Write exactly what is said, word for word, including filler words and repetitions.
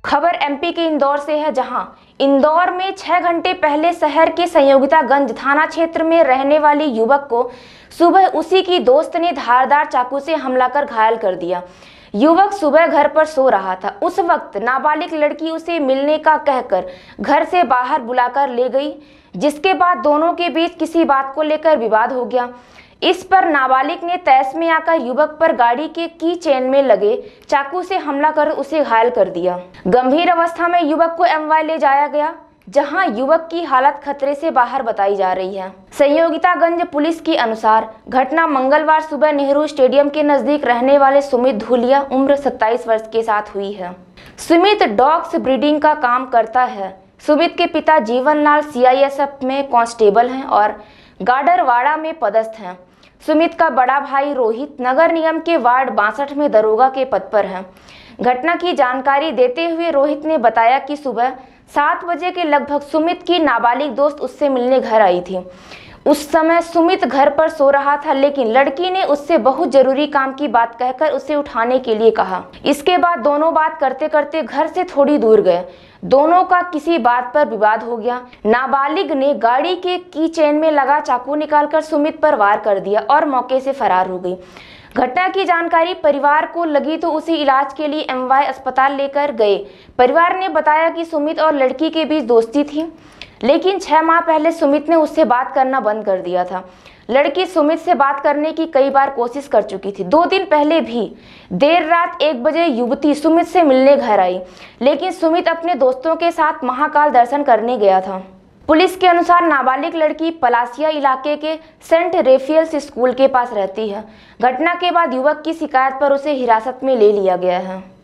खबर एमपी के इंदौर से है, जहां इंदौर में छह घंटे पहले शहर के संयोगितागंज थाना क्षेत्र में रहने वाली युवक को सुबह उसी की दोस्त ने धारदार चाकू से हमला कर घायल कर दिया। युवक सुबह घर पर सो रहा था। उस वक्त नाबालिग लड़की उसे मिलने का कहकर घर से बाहर बुलाकर ले गई, जिसके बाद दोनों के बीच किसी बात को लेकर विवाद हो गया। इस पर नाबालिग ने तैश में आकर युवक पर गाड़ी के की चेन में लगे चाकू से हमला कर उसे घायल कर दिया। गंभीर अवस्था में युवक को एमवाई ले जाया गया, जहां युवक की हालत खतरे से बाहर बताई जा रही है। संयोगितागंज पुलिस के अनुसार घटना मंगलवार सुबह नेहरू स्टेडियम के नजदीक रहने वाले सुमित धूलिया उम्र सत्ताईस वर्ष के साथ हुई है। सुमित डॉग्स ब्रीडिंग का काम करता है। सुमित के पिता जीवन लाल सीआईएसएफ में कांस्टेबल हैं और गाडरवाड़ा में पदस्थ हैं। सुमित का बड़ा भाई रोहित नगर निगम के वार्ड बासठ में दरोगा के पद पर है। घटना की जानकारी देते हुए रोहित ने बताया कि सुबह सात बजे के लगभग सुमित की नाबालिग दोस्त उससे मिलने घर आई थी। उस समय सुमित घर पर सो रहा था, लेकिन लड़की ने उससे बहुत जरूरी काम की बात कहकर उसे उठाने के लिए कहा। इसके बाद दोनों बात करते करते घर से थोड़ी दूर गए। दोनों का किसी बात पर विवाद हो गया। नाबालिग ने गाड़ी के की चेन में लगा चाकू निकालकर सुमित पर वार कर दिया और मौके से फरार हो गई। घटना की जानकारी परिवार को लगी तो उसे इलाज के लिए एमवाई अस्पताल लेकर गए। परिवार ने बताया कि सुमित और लड़की के बीच दोस्ती थी, लेकिन छह माह पहले सुमित ने उससे बात करना बंद कर दिया था। लड़की सुमित से बात करने की कई बार कोशिश कर चुकी थी। दो दिन पहले भी देर रात एक बजे युवती सुमित से मिलने घर आई, लेकिन सुमित अपने दोस्तों के साथ महाकाल दर्शन करने गया था। पुलिस के अनुसार नाबालिग लड़की पलासिया इलाके के सेंट रेफियल्स स्कूल के पास रहती है। घटना के बाद युवक की शिकायत पर उसे हिरासत में ले लिया गया है।